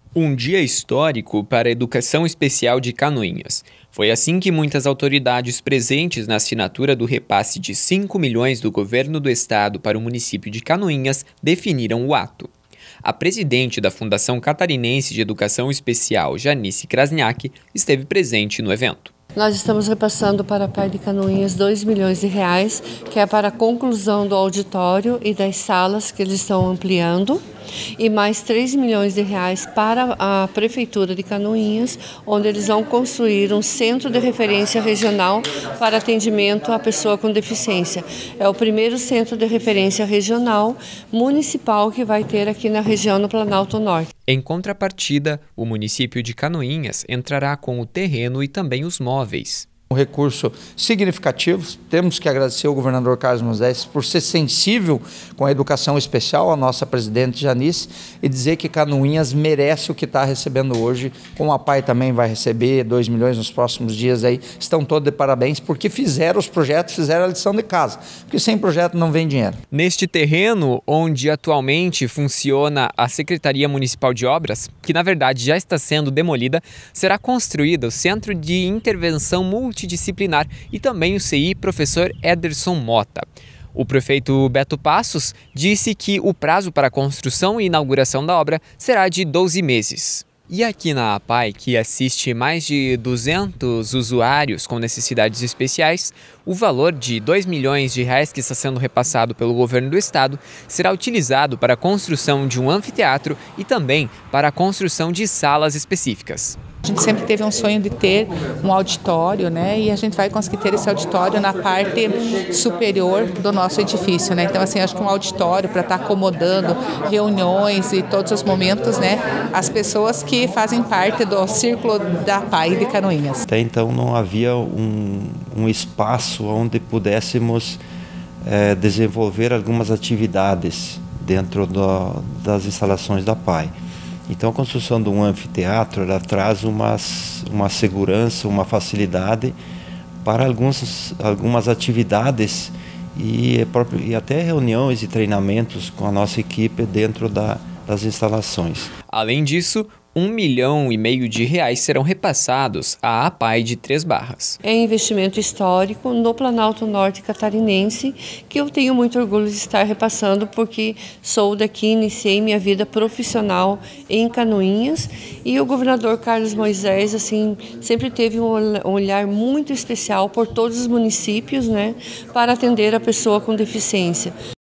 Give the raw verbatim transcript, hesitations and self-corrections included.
Um dia histórico para a educação especial de Canoinhas. Foi assim que muitas autoridades presentes na assinatura do repasse de cinco milhões do governo do estado para o município de Canoinhas definiram o ato. A presidente da Fundação Catarinense de Educação Especial, Janice Krasniak, esteve presente no evento. Nós estamos repassando para a P A I de Canoinhas dois milhões de reais, que é para a conclusão do auditório e das salas que eles estão ampliando, e mais três milhões de reais para a Prefeitura de Canoinhas, onde eles vão construir um centro de referência regional para atendimento à pessoa com deficiência. É o primeiro centro de referência regional municipal que vai ter aqui na região no Planalto Norte. Em contrapartida, o município de Canoinhas entrará com o terreno e também os móveis. Um recurso significativo. Temos que agradecer ao governador Carlos Moisés por ser sensível com a educação especial, a nossa presidente Janice, e dizer que Canoinhas merece o que está recebendo hoje, como a P A I também vai receber dois milhões nos próximos dias. Aí estão todos de parabéns, porque fizeram os projetos, fizeram a lição de casa, porque sem projeto não vem dinheiro. Neste terreno, onde atualmente funciona a Secretaria Municipal de Obras, que na verdade já está sendo demolida, será construído o Centro de Intervenção Multidisciplinar Multidisciplinar e também o C I Professor Ederson Mota. O prefeito Beto Passos disse que o prazo para a construção e inauguração da obra será de doze meses. E aqui na A P A I, que assiste mais de duzentos usuários com necessidades especiais, o valor de dois milhões de reais que está sendo repassado pelo governo do estado será utilizado para a construção de um anfiteatro e também para a construção de salas específicas. A gente sempre teve um sonho de ter um auditório, né? E a gente vai conseguir ter esse auditório na parte superior do nosso edifício, né? Então, assim, acho que um auditório para estar acomodando reuniões e todos os momentos, né? As pessoas que fazem parte do círculo da P A I de Canoinhas. Até então não havia um, um espaço onde pudéssemos é, desenvolver algumas atividades dentro do, das instalações da P A I. Então, a construção de um anfiteatro ela traz umas, uma segurança, uma facilidade para alguns, algumas atividades e, e até reuniões e treinamentos com a nossa equipe dentro da, das instalações. Além disso, um milhão e meio de reais serão repassados à A P A I de Três Barras. É investimento histórico no Planalto Norte catarinense, que eu tenho muito orgulho de estar repassando, porque sou daqui, iniciei minha vida profissional em Canoinhas, e o governador Carlos Moisés assim, sempre teve um olhar muito especial por todos os municípios, né, para atender a pessoa com deficiência.